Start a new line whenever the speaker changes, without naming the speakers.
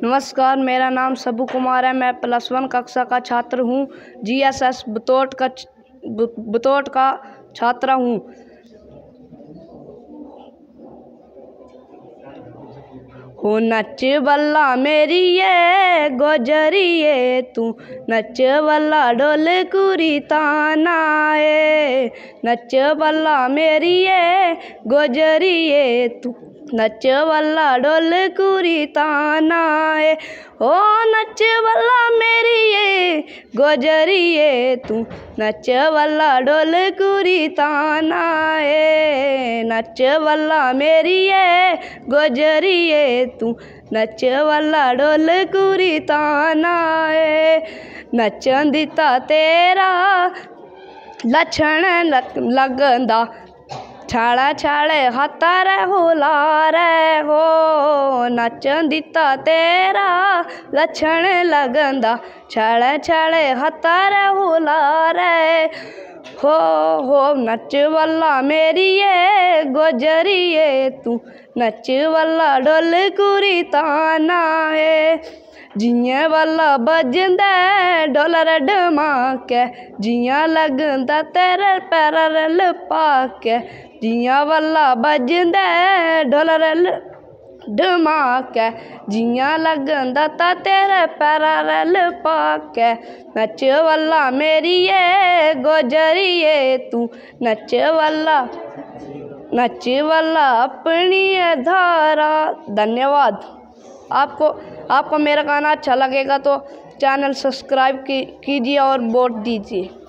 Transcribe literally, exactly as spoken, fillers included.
नमस्कार, मेरा नाम सबू कुमार है। मैं प्लस वन कक्षा का छात्र हूँ। जी एस एस बतौट का बतौट का छात्र हूँ। हो नच बल्ला मेरी ये गोजरिए तू, नच बल्ला डोल कुरी तानाए। नच बल्ला मेरी ये गोजरिए तू, नच बल्ला डोल कुरी तानाए। ओ नच बल्ला मेरी ये गोजरिए तू, नच बल्ला डोल कुरी तानाए। नच बल्ला मेरी ये गोजरिए तू, नच बल्ला डोल कुरी तानाए। नचन दिता तेरा लछण लगंदा, छाले छाले हाथा रे होला रे हो। नचन दिता तेरा लछण लगंदा, छाले छाले हाथा रे होला रे हो। हो नच बल्ला मेरी ये गोजरिए तू, नच बल्ला डोल कुरी तानाए। जियां बल्ला बजदा डोलर डमाके, जियां लगदा तेरे पैर लपाके। जियां बल्ला बजदा डोलर डमाके, जियां लगदा ता तेरे पैर लपाके। नच बल्ला मेरी ये गोजरिए तू, नच बल्ला नच बल्ला अपनी धारा। धन्यवाद। आपको आपको मेरा गाना अच्छा लगेगा तो चैनल सब्सक्राइब कीजिए और वोट दीजिए।